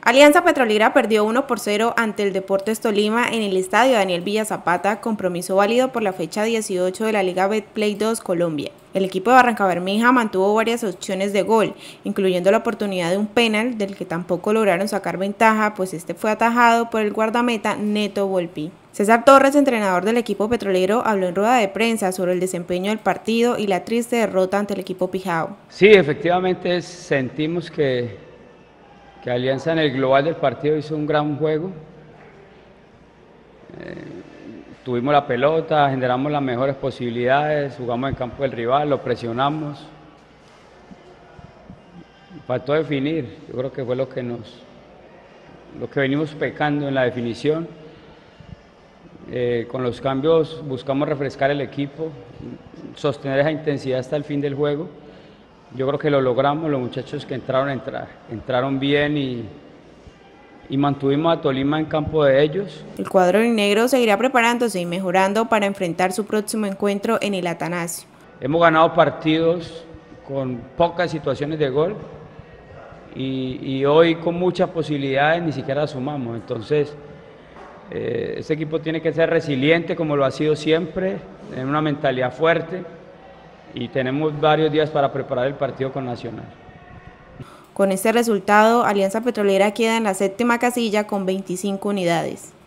Alianza Petrolera perdió 1-0 ante el Deportes Tolima en el estadio Daniel Villa Zapata, compromiso válido por la fecha 18 de la Liga Betplay 2 Colombia. El equipo de Barrancabermeja mantuvo varias opciones de gol, incluyendo la oportunidad de un penal del que tampoco lograron sacar ventaja, pues este fue atajado por el guardameta Neto Volpi. César Torres, entrenador del equipo petrolero, habló en rueda de prensa sobre el desempeño del partido y la triste derrota ante el equipo Pijao. Sí, efectivamente sentimos que Alianza en el global del partido hizo un gran juego. Tuvimos la pelota, generamos las mejores posibilidades, jugamos en campo del rival, lo presionamos. Faltó definir, yo creo que fue lo que venimos pecando en la definición. Con los cambios buscamos refrescar el equipo, sostener esa intensidad hasta el fin del juego. Yo creo que lo logramos, los muchachos que entraron bien y mantuvimos a Tolima en campo de ellos. El cuadro negro seguirá preparándose y mejorando para enfrentar su próximo encuentro en el Atanasio. Hemos ganado partidos con pocas situaciones de gol y hoy con muchas posibilidades ni siquiera sumamos. Entonces, este equipo tiene que ser resiliente como lo ha sido siempre, tener una mentalidad fuerte y tenemos varios días para preparar el partido con Nacional. Con este resultado, Alianza Petrolera queda en la 7ª casilla con 25 unidades.